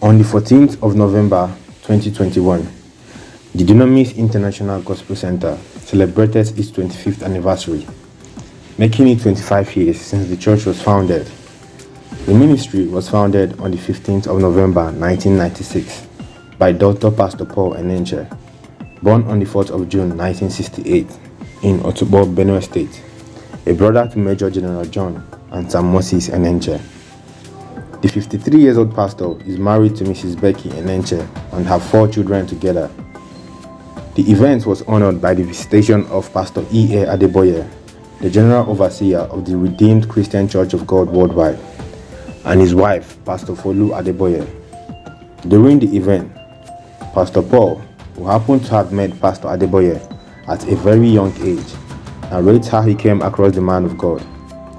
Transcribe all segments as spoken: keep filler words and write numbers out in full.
On the fourteenth of November twenty twenty-one, the Dunamis International Gospel Center celebrated its twenty-fifth anniversary, making it twenty-five years since the church was founded. The ministry was founded on the fifteenth of November nineteen ninety-six by Doctor Pastor Paul Enenche, born on the fourth of June nineteen sixty-eight in Otubo, Benue State, a brother to Major General John and Sir Moses Enenche. The fifty-three years old pastor is married to Missus Becky Enenche and have four children together. The event was honored by the visitation of Pastor E A Adeboye, the General Overseer of the Redeemed Christian Church of God Worldwide, and his wife, Pastor Folu Adeboye. During the event, Pastor Paul, who happened to have met Pastor Adeboye at a very young age, narrates how he came across the man of God.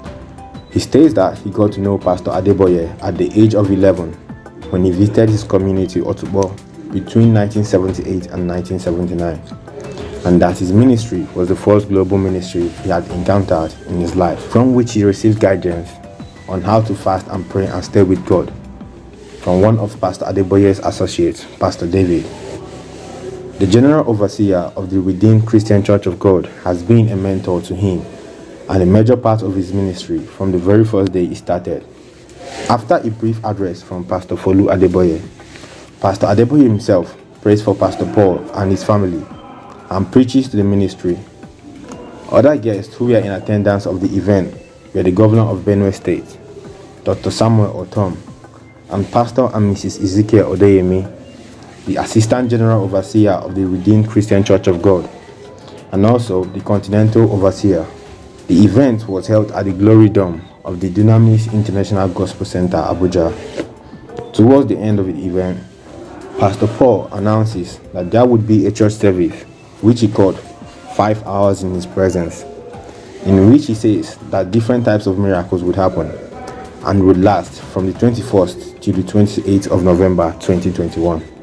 He states that he got to know Pastor Adeboye at the age of eleven when he visited his community Otubo between nineteen seventy-eight and nineteen seventy-nine, and that his ministry was the first global ministry he had encountered in his life, from which he received guidance on how to fast and pray and stay with God from one of Pastor Adeboye's associates, Pastor David. The General Overseer of the Redeemed Christian Church of God has been a mentor to him and a major part of his ministry from the very first day he started. After a brief address from Pastor Folu Adeboye, Pastor Adeboye himself prays for Pastor Paul and his family and preaches to the ministry. Other guests who were in attendance of the event were the Governor of Benue State, Doctor Samuel Otom, and Pastor and Missus Ezekiel Odeyemi, the Assistant General Overseer of the Redeemed Christian Church of God, and also the Continental Overseer. The event was held at the Glory Dome of the Dunamis International Gospel Center, Abuja. Towards the end of the event, Pastor Paul announces that there would be a church service, which he called Five Hours in His Presence, in which he says that different types of miracles would happen and would last from the twenty-first to the twenty-eighth of November twenty twenty-one.